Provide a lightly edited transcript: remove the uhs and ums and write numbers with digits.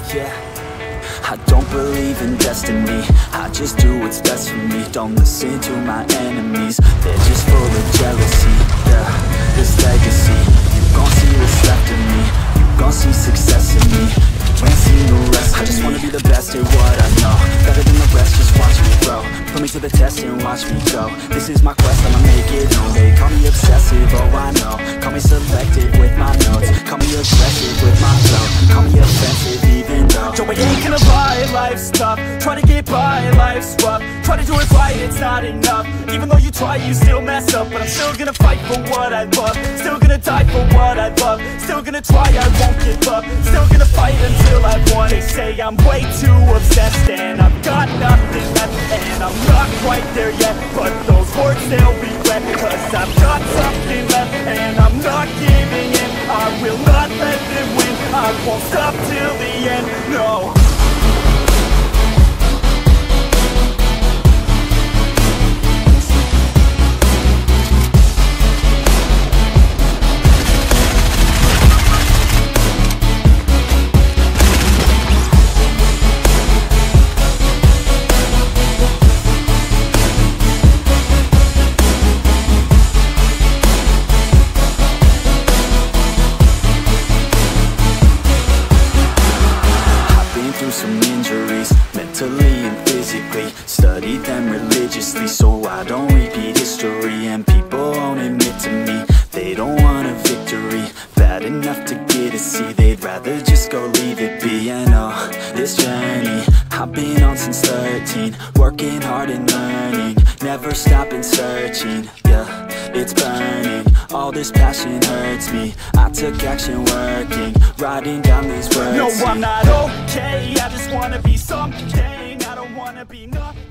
yeah. I don't believe in destiny, I just do what's best for me. Don't listen to my enemies, they're just full of jealousy. Yeah, this legacy, you gon' see what's left of me. You gon' see success in me, you ain't seen the rest of me. I just wanna be the best at what I know, better than the rest, just watch me grow. Put me to the test and watch me go. This is my quest, I'ma make it known. They call me obsessive, oh I know. Call me selective with my notes, call me aggressive with my flow. Call me offensive even though Joe, I ain't gonna lie, life's tough. Try to get by, life's rough. Try to do it right, it's not enough. Even though you try, you still mess up. But I'm still gonna fight for what I love, still gonna die for what I love. Still gonna try, I won't give up. Still gonna fight until I won. They say I'm way too obsessed and I've got nothing left, and I'm not quite there yet, but those words they'll regret. Cause I've got something left and I'm not giving in. I will not let them win, I won't stop till the end, no. Some injuries, mentally and physically. Studied them religiously so I don't repeat history. And people won't admit to me they don't want a victory bad enough to get a C. They'd rather just go leave it be. And oh, this journey I've been on since 13, working hard and learning, never stopping searching. Yeah, it's burning, all this passion hurts me. I took action working, writing down these words. No, I'm not okay, I just wanna be something. I don't wanna be nothing.